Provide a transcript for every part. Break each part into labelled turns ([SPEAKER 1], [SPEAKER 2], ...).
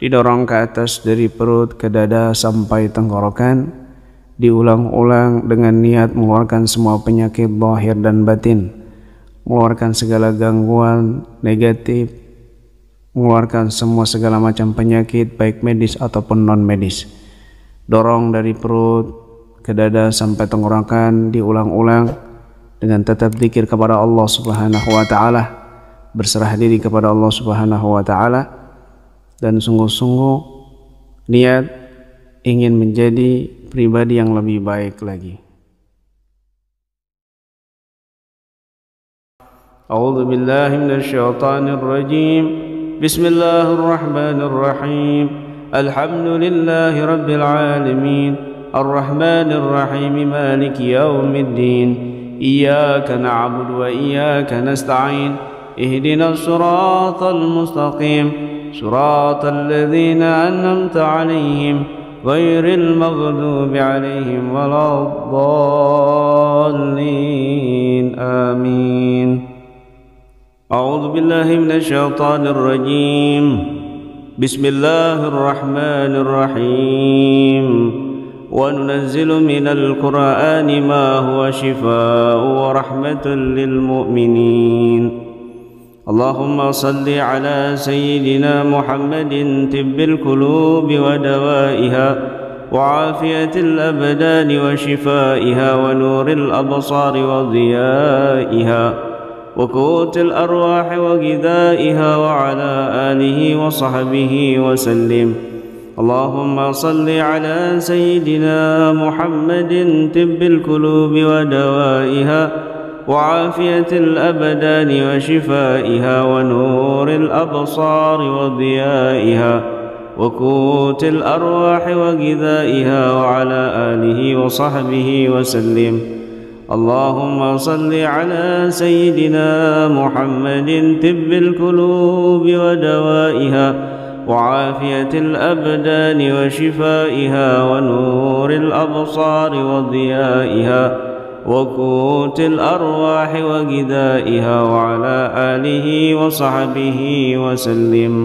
[SPEAKER 1] didorong ke atas dari perut ke dada sampai tenggorokan, diulang-ulang dengan niat mengeluarkan semua penyakit zahir dan batin, mengeluarkan segala gangguan negatif, mengeluarkan segala macam penyakit baik medis ataupun non medis. Dorong dari perut ke dada sampai tenggorokan, diulang-ulang dengan tetap zikir kepada Allah Subhanahu wa taala, berserah diri kepada Allah Subhanahu wa taala, dan sungguh-sungguh niat ingin menjadi pribadi yang lebih baik lagi. A'udzu billahi minasy syaithanir rajim. Bismillahirrahmanirrahim. Alhamdulillahi rabbil alamin. Arrahmanir rahim. Maliki yaumiddin. Iyyaka na'budu wa iyyaka nasta'in. Ihdinas siratal mustaqim. صراط الذين أنعمت عليهم غير المغضوب عليهم ولا الضالين آمين. أعوذ بالله من الشيطان الرجيم. بسم الله الرحمن الرحيم. وننزل من القرآن ما هو شفاء ورحمة للمؤمنين. اللهم صل على سيدنا محمد طب القلوب ودوائها وعافية الأبدان وشفائها ونور الأبصار وضيائها وقوت الأرواح وغذائها وعلى آله وصحبه وسلم. اللهم صل على سيدنا محمد طب القلوب ودوائها وعافية الأبدان وشفائها ونور الأبصار وضيائها وقوت الأرواح وغذائها وعلى آله وصحبه وسلم. اللهم صل على سيدنا محمد طب القلوب ودوائها وعافية الأبدان وشفائها ونور الأبصار وضيائها وقوت الأرواح وغذائها وعلى آله وصحبه وسلم.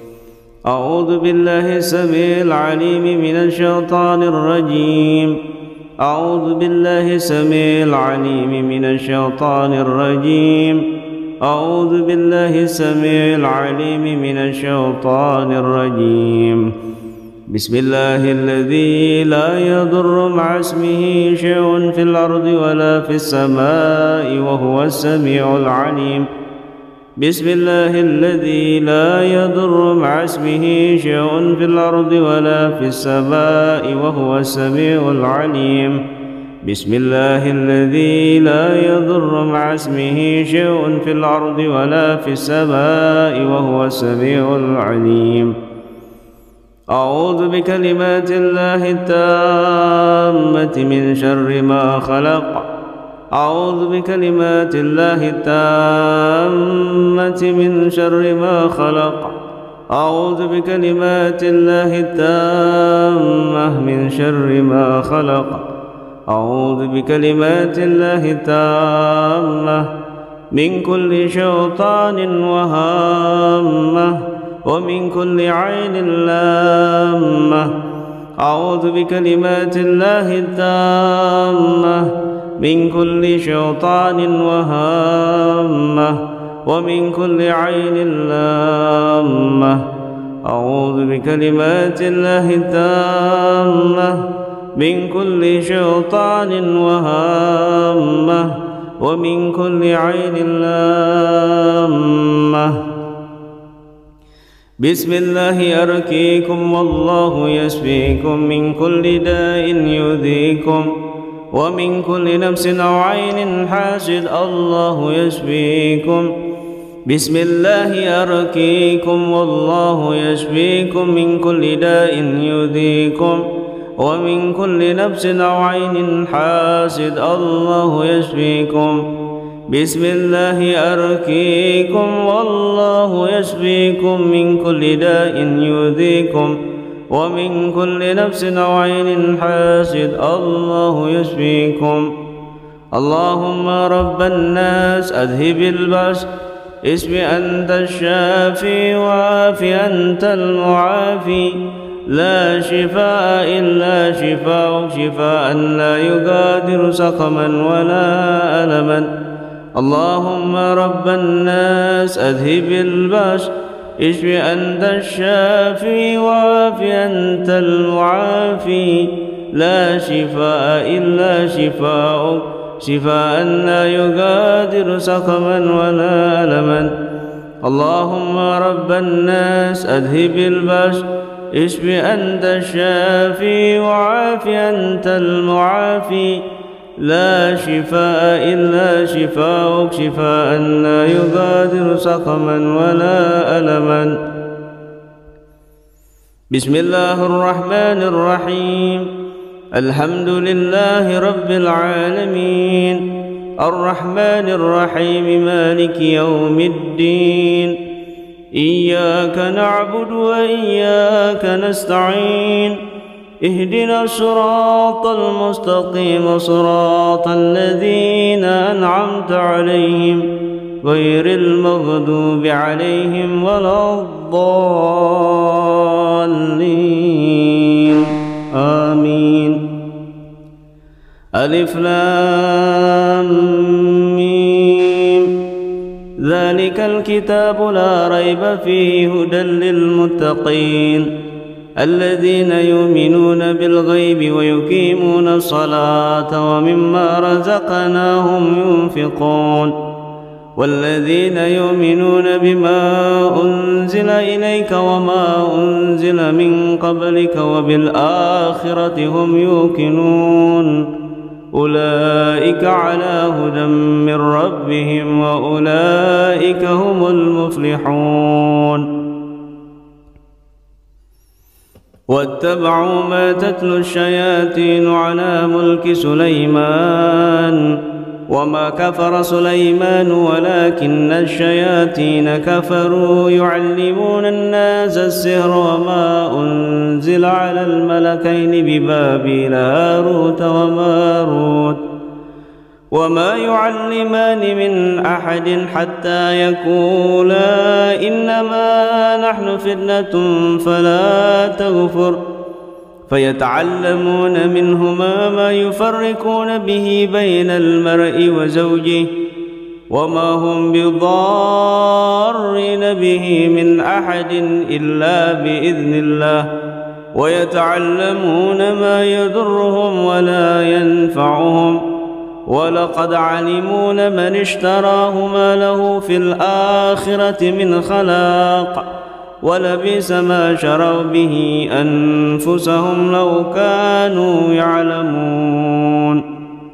[SPEAKER 1] أعوذ بالله السميع العليم من الشيطان الرجيم. أعوذ بالله السميع العليم من الشيطان الرجيم. أعوذ بالله السميع العليم من الشيطان الرجيم. بسم الله الذي لا يضر مع اسمه شيء في الأرض ولا في السماء وهو السميع العليم. بسم الله الذي لا يضر مع اسمه شيء في الأرض ولا في السماء وهو السميع العليم. بسم الله الذي لا يضر مع اسمه شيء في الأرض ولا في السماء وهو السميع العليم. أعوذ بكلمات الله التامة من شر ما خلق. أعوذ بكلمات الله التامة من شر ما خلق. أعوذ بكلمات الله التامة من شر ما خلق. أعوذ بكلمات الله التامة من كل شيطان وهامة ومن كل عين لامة. أعوذ بكلمات الله التامة من كل شيطان وهامة ومن كل عين لامة. أعوذ بكلمات الله التامة من كل شيطان وهامة ومن كل عين لامة. بسم الله أرقيكم والله يشفيكم من كل داء يؤذيكم ومن كل نفس أو عين حاسد الله يشفيكم. بسم الله أرقيكم والله يشفيكم من كل داء يؤذيكم ومن كل نفس أو عين حاسد الله يشفيكم. بسم الله أرقيكم والله يشفيكم من كل داء يؤذيكم ومن كل نفس أو عين حاسد الله يشفيكم. اللهم رب الناس أذهب البأس
[SPEAKER 2] اشف أنت الشافي وعاف أنت المعافي لا شفاء إلا شفاءك شفاء لا يغادر سقما ولا ألما اللهم رب الناس أذهب الباس اشف أنت الشافي وعاف أنت المعافي لا شفاء إلا شفاءك شفاء لا يغادر سقما ولا ألما اللهم رب الناس أذهب الباس اشف أنت الشافي وعاف أنت المعافي لا شفاء إلا شفاءك شفاء لا يغادر سقما ولا ألما بسم الله الرحمن الرحيم الحمد لله رب العالمين الرحمن الرحيم مالك يوم الدين إياك نعبد وإياك نستعين اهدنا الصراط المستقيم صراط الذين أنعمت عليهم غير المغضوب عليهم ولا الضالين آمين ألف لام ميم ذلك الكتاب لا ريب فيه هدى للمتقين الذين يؤمنون بالغيب ويقيمون الصلاة ومما رزقناهم ينفقون والذين يؤمنون بما أنزل إليك وما أنزل من قبلك وبالآخرة هم يوقنون أولئك على هدى من ربهم وأولئك هم المفلحون واتبعوا ما تتلو الشياطين على ملك سليمان وما كفر سليمان ولكن الشياطين كفروا يعلمون الناس السحر وما أنزل على الملكين ببابل هاروت وماروت وما يعلمان من أحد حتى يقولا إنما نحن فتنة فلا تغفر فيتعلمون منهما ما يفرقون به بين المرء وزوجه وما هم بضارين به من أحد إلا بإذن الله ويتعلمون ما يضرهم ولا ينفعهم ولقد علموا لمن اشتراه ما له في الآخرة من خلاق ولبئس ما شروا به أنفسهم لو كانوا يعلمون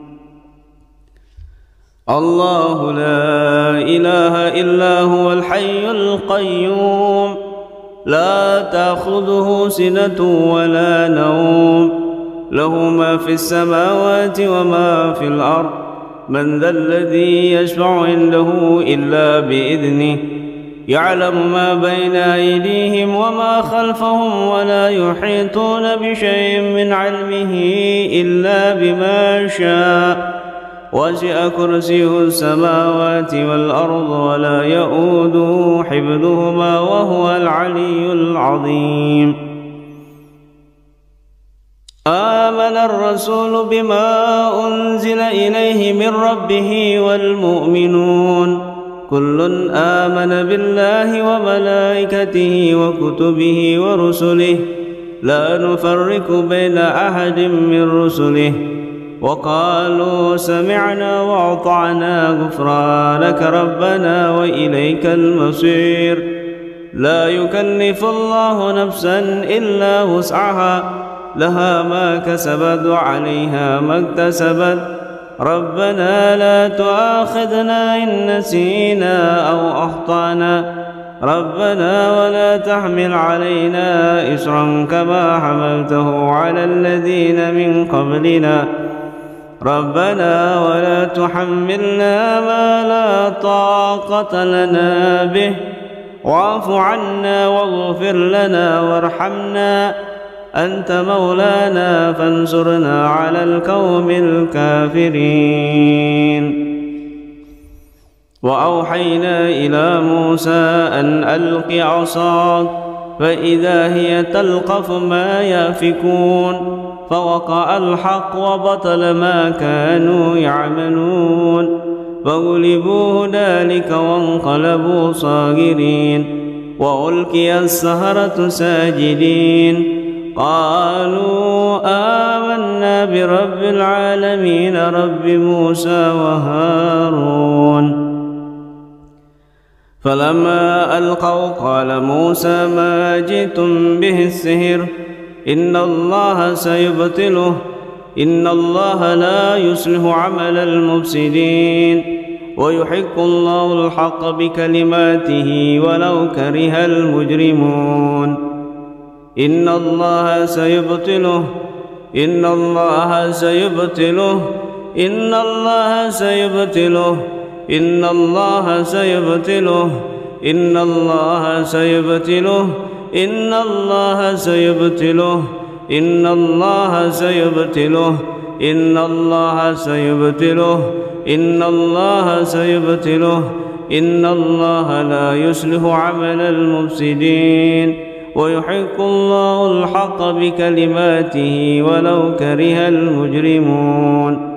[SPEAKER 2] الله لا إله إلا هو الحي القيوم لا تأخذه سنة ولا نوم له ما في السماوات وما في الأرض من ذا الذي يشفع عنده إلا بإذنه يعلم ما بين أيديهم وما خلفهم ولا يحيطون بشيء من علمه إلا بما شاء وسع كرسيه السماوات والأرض ولا يؤوده حفظهما وهو العلي العظيم آمن الرسول بما أنزل إليه من ربه والمؤمنون كل آمن بالله وملائكته وكتبه ورسله لا نفرق بين أحد من رسله وقالوا سمعنا وأطعنا غفرانك ربنا وإليك المصير لا يكلف الله نفسا إلا وسعها لها ما كسبت وعليها ما اكتسبت ربنا لا تؤاخذنا إن نسينا أو أخطأنا ربنا ولا تحمل علينا إصرا كما حملته على الذين من قبلنا ربنا ولا تحملنا ما لا طاقة لنا به واعف عنا واغفر لنا وارحمنا أنت مولانا فانصرنا على القوم الكافرين وأوحينا إلى موسى أن ألق عصاك فإذا هي تلقف ما يافكون فوقع الحق وبطل ما كانوا يعملون فغلبوا هنالك وانقلبوا صاغرين وألقي السحرة ساجدين قالوا آمنا برب العالمين رب موسى وهارون فلما ألقوا قال موسى ما جئتم به السحر إن الله سيبطله إن الله لا يصلح عمل المفسدين ويحق الله الحق بكلماته ولو كره المجرمون إن الله سيبطله إن الله سيبطله إن الله سيبطله إن الله سيبطله إن الله سيبطله إن الله سيبطله إن الله سيبطله إن الله سيبطله إن الله سيبطله إن الله لا يصلح عمل المفسدين ويحق الله الحق بكلماته ولو كره المجرمون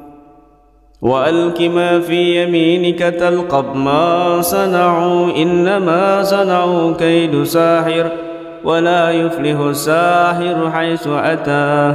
[SPEAKER 2] وألق ما في يمينك تلقف ما صنعوا إنما صنعوا كيد ساحر ولا يفلح الساحر حيث أتى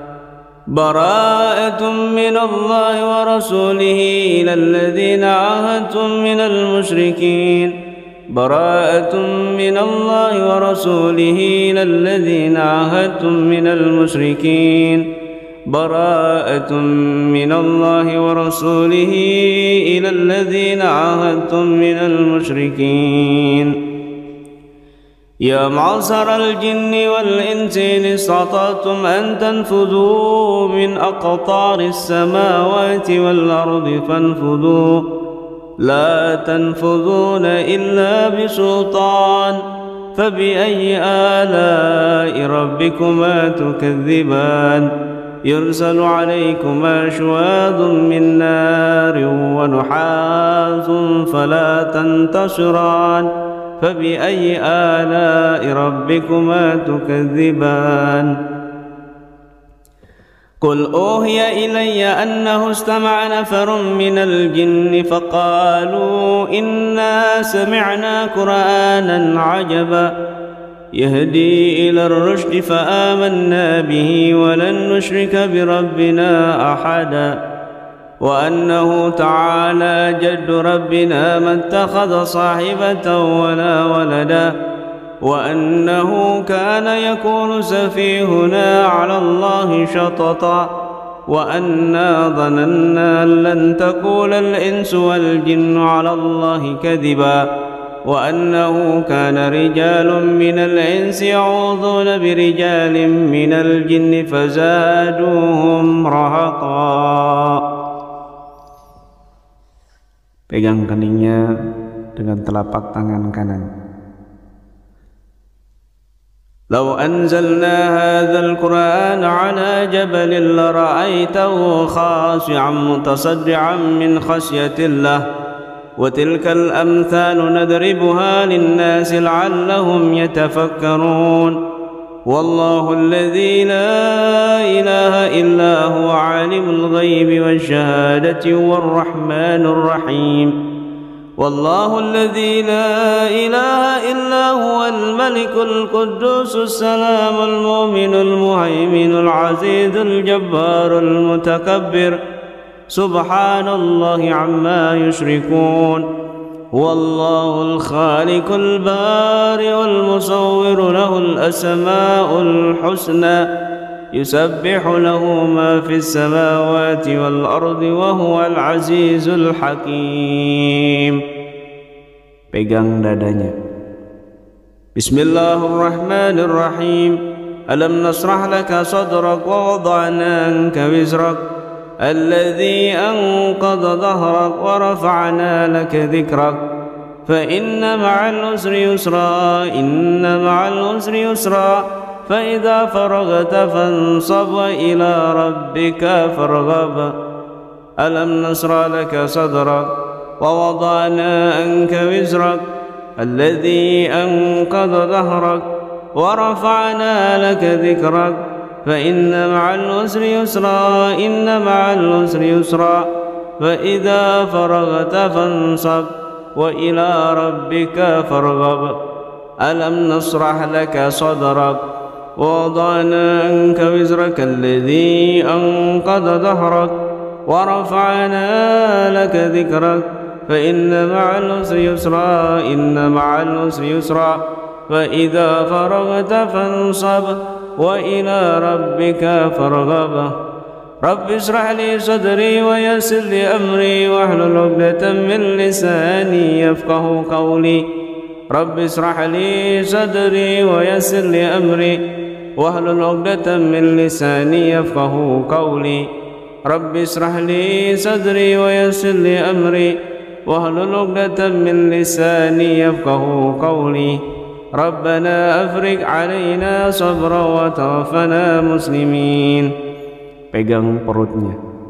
[SPEAKER 2] براءة من الله ورسوله إلى الذين عاهدتم من المشركين براءة من الله ورسوله إلى الذين عاهدتم من المشركين براءة من الله ورسوله إلى الذين عاهدتم من المشركين يا معشر الجن والإنس إن استطعتم أن تنفذوا من أقطار السماوات والأرض فانفذوا لا تنفذون إلا بسلطان فبأي آلاء ربكما تكذبان يرسل عليكما شواظ من نار ونحاس فلا تنتصران فبأي آلاء ربكما تكذبان قل أوحي إلي أنه استمع نفر من الجن فقالوا إنا سمعنا قرآنا عجبا يهدي إلى الرشد فآمنا به ولن نشرك بربنا أحدا وأنه تعالى جد ربنا ما اتخذ صاحبة ولا ولدا وأنه كان يقول سفيهنا على الله شططا وأنا ظننا أن لن تقول الإنس والجن على الله كذبا وأنه كان رجال من الإنس يعوذون برجال من الجن فزادوهم رهقا.
[SPEAKER 1] Pegang keningnya dengan telapak tangan kanan.
[SPEAKER 2] لو أنزلنا هذا القرآن على جبل لرأيته خاشعا متصدعا من خشية الله وتلك الأمثال نضربها للناس لعلهم يتفكرون والله الذي لا إله إلا هو عالم الغيب والشهادة هو الرحمن الرحيم والله الذي لا إله إلا هو الملك القدوس السلام المؤمن المهيمن العزيز الجبار المتكبر سبحان الله عما يشركون والله الخالق البارئ والمصور له الأسماء الحسنى يسبح له ما في السماوات والأرض وهو العزيز الحكيم.
[SPEAKER 1] Pegang dadanya.
[SPEAKER 2] Bismillahirrahmanirrahim. Alam nasrah laka sadrak wa wada'na anka wizrak alladhi anqadha dhahrak wa rafa'na laka dhikrak fa inna ma'al usri yusra inna ma'al usri yusra فإذا فرغت فانصب وإلى ربك فارغب ألم نشرح لك صدرك ووضعنا عنك وزرك الذي أنقض ظهرك ورفعنا لك ذكرك فإن مع العسر يسرا إن مع العسر يسرا فإذا فرغت فانصب وإلى ربك فارغب ألم نشرح لك صدرك ووضعنا عنك وزرك الذي أنقض ظهرك ورفعنا لك ذكرك فإن مع العسر يسرا إن مع العسر يسرا فإذا فرغت فانصب وإلى ربك فارغب رب اشرح لي صدري ويسر لي أمري واحلل عقدة من لساني يفقه قولي رب اشرح لي صدري ويسر لي أمري واحلل عقدة من لساني يفقه قولي رب اشرح لي صدري ويسر لي أمري واحلل عقدة من لساني يفقه قولي ربنا أفرج علينا صبرا وتوفنا مسلمين.
[SPEAKER 1] Pegang perutnya.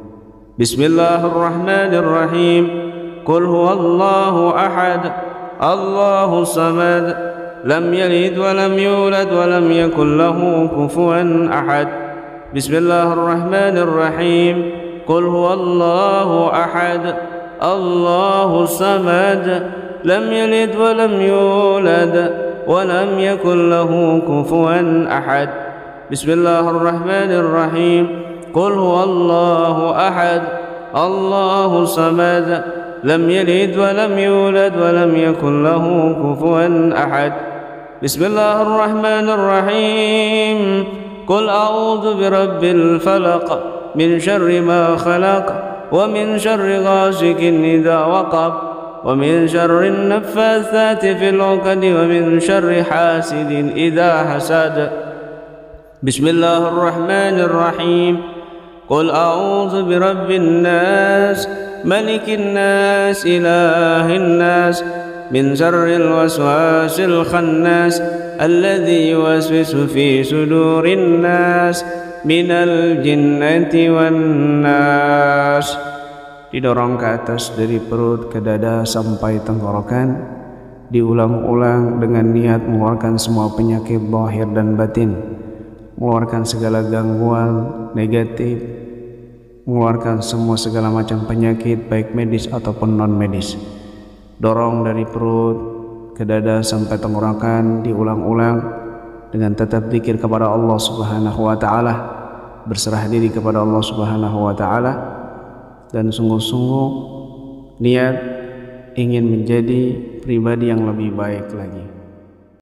[SPEAKER 2] Bismillahirrahmanirrahim. Qul huwallahu ahad, Allahus samad, lam yalid wa lam yulad wa lam yakul lahu kufuwan ahad. Bismillahirrahmanirrahim. Qul huwallahu ahad, Allahus samad, lam yalid wa lam yulad wa lam yakul lahu kufuwan ahad. Bismillahirrahmanirrahim. قل هو الله أحد الله الصمد لم يلد ولم يولد ولم يكن له كفوا أحد بسم الله الرحمن الرحيم قل أعوذ برب الفلق من شر ما خلق ومن شر غاسق إذا وقب ومن شر النفاثات في العقد ومن شر حاسد إذا حسد بسم الله الرحمن الرحيم قل أعوذ برب الناس ملك الناس إله الناس من شر الوسواس الخناس الذي يوسوس في صدور الناس من الجنة والناس.
[SPEAKER 1] Didorong ke atas dari perut ke dada sampai tenggorokan, diulang-ulang dengan niat mengeluarkan semua penyakit zahir dan batin, mengeluarkan segala gangguan negatif, mengeluarkan segala macam penyakit baik medis ataupun non medis. Dorong dari perut ke dada sampai tenggorokan, diulang-ulang dengan tetap zikir kepada Allah Subhanahu wa taala, berserah diri kepada Allah Subhanahu wa taala, dan sungguh-sungguh niat ingin menjadi pribadi yang lebih baik lagi.